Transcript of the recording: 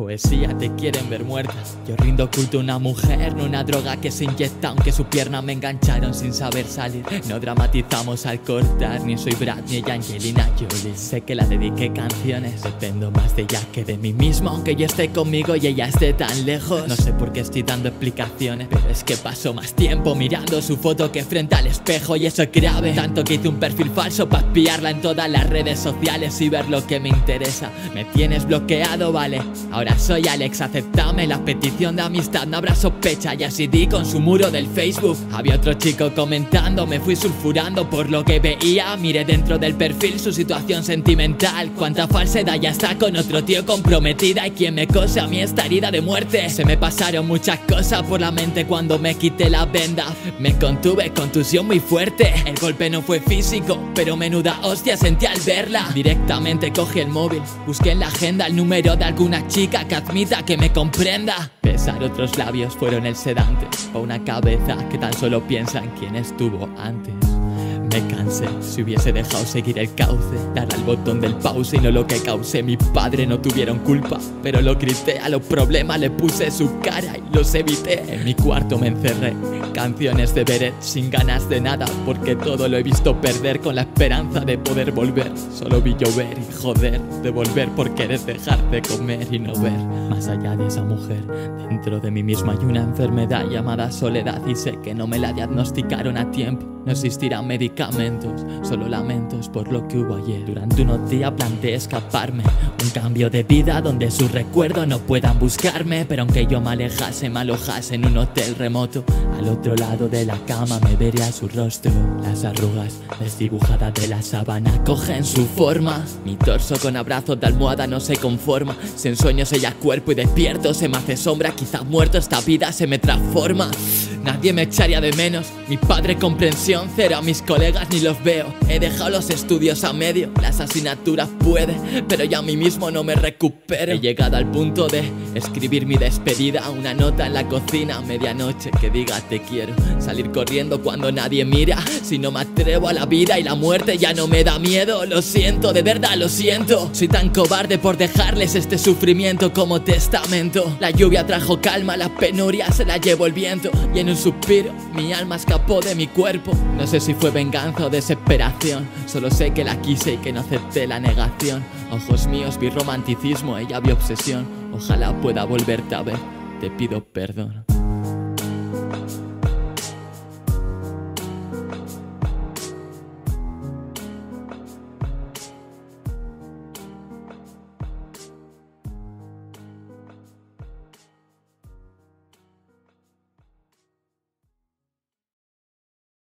poesía te quieren ver muerta. Yo rindo culto a una mujer, no una droga que se inyecta. Aunque su pierna me engancharon sin saber salir. No dramatizamos al cortar, ni soy Brad ni ella Angelina Jolie. Sé que la dediqué canciones, dependo más de ella que de mí mismo. Aunque yo esté conmigo y ella esté tan lejos. No sé por qué estoy dando explicaciones, pero es que paso más tiempo mirando su foto que frente al espejo, y eso es grave. Tanto que hice un perfil falso para espiarla en todas las redes sociales y ver lo que me interesa. Me tienes bloqueado, vale, ahora soy Alex, aceptame la petición de amistad, no habrá sospecha. Y así di con su muro del Facebook. Había otro chico comentando, me fui sulfurando por lo que veía. Miré dentro del perfil su situación sentimental. Cuánta falsedad, ya está con otro tío comprometida. Y quien me cose a mí esta herida de muerte. Se me pasaron muchas cosas por la mente cuando me quité la venda. Me contuve, contusión muy fuerte. El golpe no fue físico, pero menuda hostia sentí al verla. Directamente cogí el móvil, busqué en la agenda el número de alguna chica que admita que me comprenda. Besar otros labios fueron el sedante pa' una cabeza que tan solo piensa en quién estuvo antes. Me cansé, si hubiese dejado seguir el cauce, dar al botón del pause y no lo que causé. Mi padre no tuvieron culpa, pero lo grité. A los problemas le puse su cara y los evité. En mi cuarto me encerré, canciones de Beret, sin ganas de nada, porque todo lo he visto perder con la esperanza de poder volver. Solo vi llover y joder, de volver por querer dejar de comer y no ver más allá de esa mujer. Dentro de mí mismo hay una enfermedad llamada soledad, y sé que no me la diagnosticaron a tiempo. No existirán medicamentos, solo lamentos por lo que hubo ayer. Durante unos días planteé escaparme, un cambio de vida donde sus recuerdos no puedan buscarme. Pero aunque yo me alejase, me alojase en un hotel remoto, al otro lado de la cama me vería su rostro. Las arrugas desdibujadas de la sábana cogen su forma. Mi torso con abrazos de almohada no se conforma. Si en sueños ella cuerpo y despierto, se me hace sombra, quizás muerto esta vida se me transforma. Nadie me echaría de menos, mi padre comprensión cero, a mis colegas ni los veo. He dejado los estudios a medio, las asignaturas puede, pero ya a mí mismo no me recupero. He llegado al punto de escribir mi despedida, una nota en la cocina a medianoche que diga te quiero. Salir corriendo cuando nadie mira, si no me atrevo a la vida y la muerte ya no me da miedo. Lo siento, de verdad lo siento, soy tan cobarde por dejarles este sufrimiento como testamento. La lluvia trajo calma, la penuria se la llevó el viento, y en un suspiro mi alma escapó de mi cuerpo. No sé si fue venganza o desesperación, solo sé que la quise y que no acepté la negación. Ojos míos vi romanticismo, ella vio obsesión. Ojalá pueda volverte a ver, te pido perdón.